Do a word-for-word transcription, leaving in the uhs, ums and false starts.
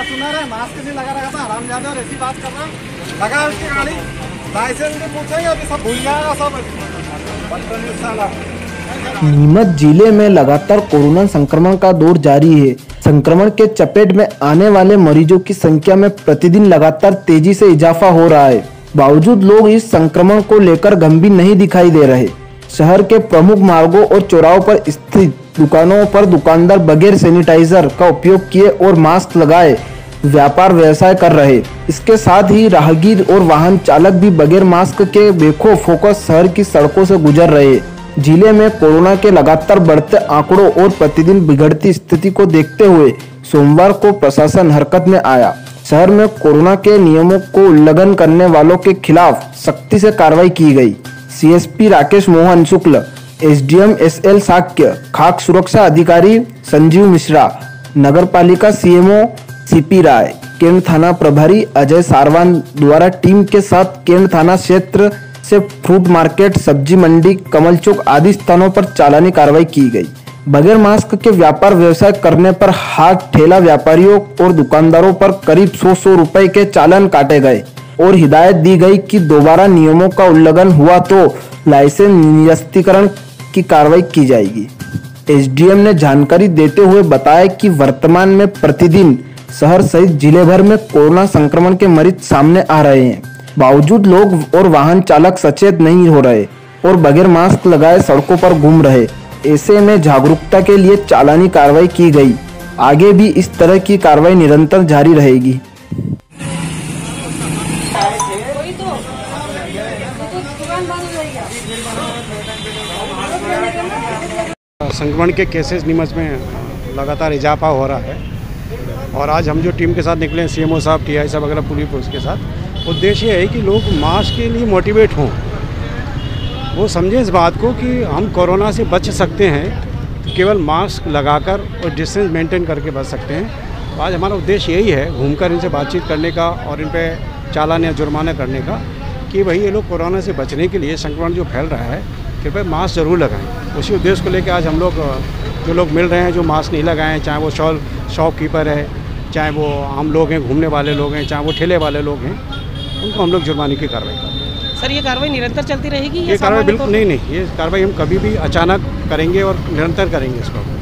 सुना रहे मास्क नहीं लगा रखा था, हरामजादा और ऐसी बात कर रहा है। लगा उसकी गाड़ी, लाइसेंस भी पूछेंगे, अभी सब भूल जाएगा सब। नीमच जिले में लगातार कोरोना संक्रमण का दौर जारी है। संक्रमण के चपेट में आने वाले मरीजों की संख्या में प्रतिदिन लगातार तेजी से इजाफा हो रहा है। बावजूद लोग इस संक्रमण को लेकर गंभीर नहीं दिखाई दे रहे। शहर के प्रमुख मार्गों और चौराहों पर स्थित दुकानों पर दुकानदार बगैर सैनिटाइजर का उपयोग किए और मास्क लगाए व्यापार व्यवसाय कर रहे। इसके साथ ही राहगीर और वाहन चालक भी बगैर मास्क के बेखौफ होकर शहर की सड़कों से गुजर रहे। जिले में कोरोना के लगातार बढ़ते आंकड़ों और प्रतिदिन बिगड़ती स्थिति को देखते हुए सोमवार को प्रशासन हरकत में आया। शहर में कोरोना के नियमों को उल्लंघन करने वालों के खिलाफ सख्ती से कार्रवाई की गई। CSP Rakesh Mohan Shukla, SDM SL Shakya, खाक सुरक्षा अधिकारी संजीव मिश्रा, नगरपालिका सीएमओ सीपी राय, केंद्र थाना प्रभारी अजय सारवान द्वारा टीम के साथ केंद्र थाना क्षेत्र से फ्रूट मार्केट, सब्जी मंडी, कमल चौक आदि स्थानों पर चालानी कार्रवाई की गई। बगैर मास्क के व्यापार व्यवसाय करने पर हाट ठेला व्यापारियों और दुकानदारों पर करीब सौ सौ रुपए के चालान काटे गए और हिदायत दी गई कि दोबारा नियमों का उल्लंघन हुआ तो लाइसेंस निरस्तीकरण की कार्रवाई की जाएगी। एसडीएम ने जानकारी देते हुए बताया कि वर्तमान में प्रतिदिन शहर सहित जिले भर में कोरोना संक्रमण के मरीज सामने आ रहे हैं। बावजूद लोग और वाहन चालक सचेत नहीं हो रहे और बगैर मास्क लगाए सड़कों पर घूम रहे। ऐसे में जागरूकता के लिए चालानी कार्रवाई की गई। आगे भी इस तरह की कार्रवाई निरंतर जारी रहेगी। संक्रमण के केसेस नीमच में लगातार इजाफा हो रहा है और आज हम जो टीम के साथ निकले हैं, सीएमओ साहब, टीआई साहब वगैरह पूरी पुलिस के साथ, उद्देश्य है कि लोग मास्क के लिए मोटिवेट हों, वो समझें इस बात को कि हम कोरोना से बच सकते हैं तो केवल मास्क लगाकर और डिस्टेंस मेंटेन करके बच सकते हैं। तो आज हमारा उद्देश्य यही है घूमकर इनसे बातचीत करने का और इन पर चालान या जुर्माना करने का कि भाई ये लोग कोरोना से बचने के लिए, संक्रमण जो फैल रहा है, कृपया मास्क ज़रूर लगाएं। उसी उद्देश्य को लेकर आज हम लोग जो लोग मिल रहे हैं जो मास्क नहीं लगाएं, चाहे वो शॉल शॉपकीपर है, चाहे वो आम लोग हैं, घूमने वाले लोग हैं, चाहे वो ठेले वाले लोग हैं, उनको हम लोग जुर्माने की कार्रवाई करें। सर, ये कार्रवाई निरंतर चलती रहेगी? ये कार्रवाई बिल्कुल नहीं नहीं ये कार्रवाई हम कभी भी अचानक करेंगे और निरंतर करेंगे इसको।